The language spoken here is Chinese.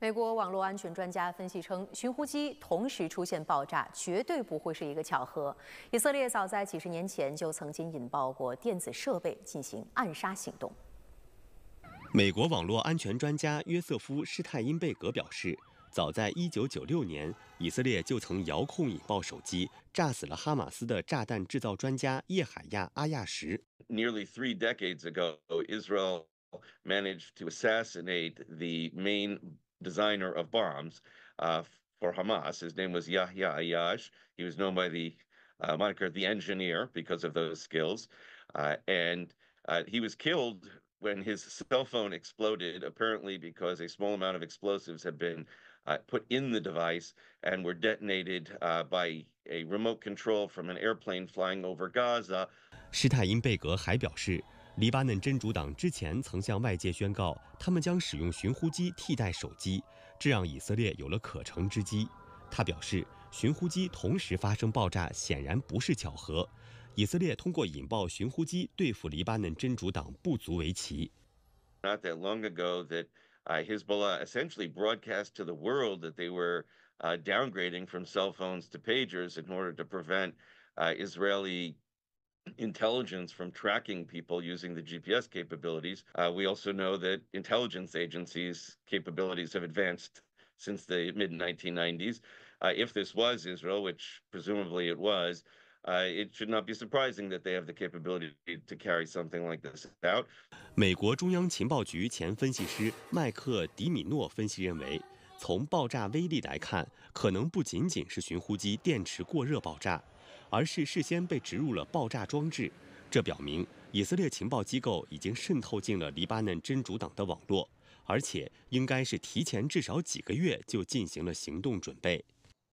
美国网络安全专家分析称，寻呼机同时出现爆炸，绝对不会是一个巧合。以色列早在几十年前就曾经引爆过电子设备进行暗杀行动。 美国网络安全专家约瑟夫·施泰因贝格表示，早在1996年，以色列就曾遥控引爆手机，炸死了哈马斯的炸弹制造专家叶海亚·阿亚什。 Nearly 3 decades ago, Israel managed to assassinate the main designer of bombs for Hamas. His name was Yahya Ayash. He was known by the moniker the engineer because of those skills. And he was killed when his cell phone exploded, apparently because a small amount of explosives had been put in the device and were detonated by a remote control from an airplane flying over Gaza. 施泰因贝格还表示，黎巴嫩真主党之前曾向外界宣告，他们将使用寻呼机替代手机，这让以色列有了可乘之机。他表示，寻呼机同时发生爆炸显然不是巧合。以色列通过引爆寻呼机对付黎巴嫩真主党不足为奇。 Not that long ago, that Hezbollah essentially broadcast to the world that they were downgrading from cell phones to pagers in order to prevent Israeli intelligence from tracking people using the GPS capabilities. We also know that intelligence agencies' capabilities have advanced since the mid-1990s. If this was Israel, which presumably it was, it should not be surprising that they have the capability to carry something like this out. 美国中央情报局前分析师麦克·迪米诺分析认为，从爆炸威力来看，可能不仅仅是寻呼机电池过热爆炸，而是事先被植入了爆炸装置。这表明以色列情报机构已经渗透进了黎巴嫩真主党的网络，而且应该是提前至少几个月就进行了行动准备。